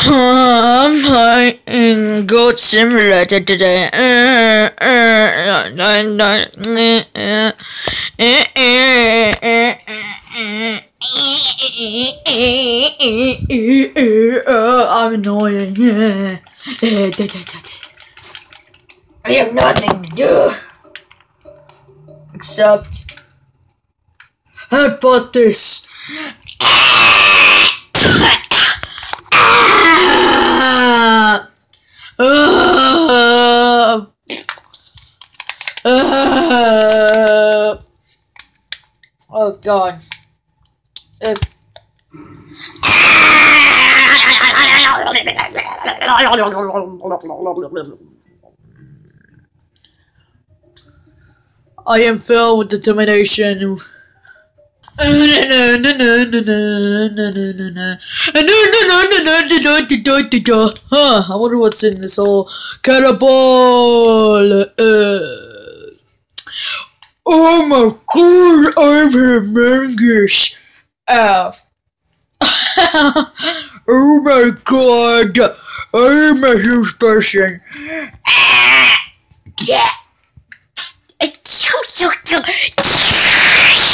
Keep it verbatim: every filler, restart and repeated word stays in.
I'm playing Goat Simulator today. Uh, uh, uh, uh, uh, I'm annoying. I have nothing to do except headbutt this. Uh, uh, oh God. Uh, I am filled with determination. I wonder what's in this whole catapult. Uh, oh my God, I'm humongous. Uh, oh my God, I'm a huge person. Yeah.